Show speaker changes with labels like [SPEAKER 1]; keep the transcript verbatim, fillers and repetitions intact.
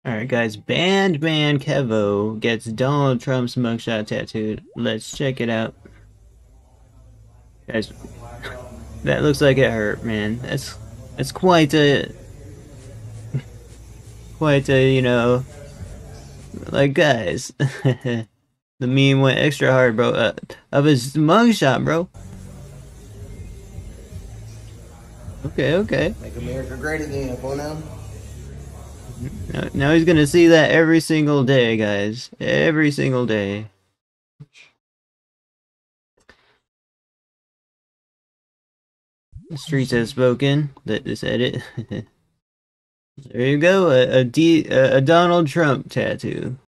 [SPEAKER 1] Alright guys, Bandman Kevo gets Donald Trump's mugshot tattooed. Let's check it out. Guys, that looks like it hurt, man. That's that's quite a quite a, you know, like guys. The meme went extra hard, bro. Uh, of his mugshot, bro. Okay, okay.
[SPEAKER 2] Make America great again, for now.
[SPEAKER 1] Now, now he's gonna see that every single day, guys. Every single day. The streets have spoken. That this edit. There you go, a a, D, a a Donald Trump tattoo.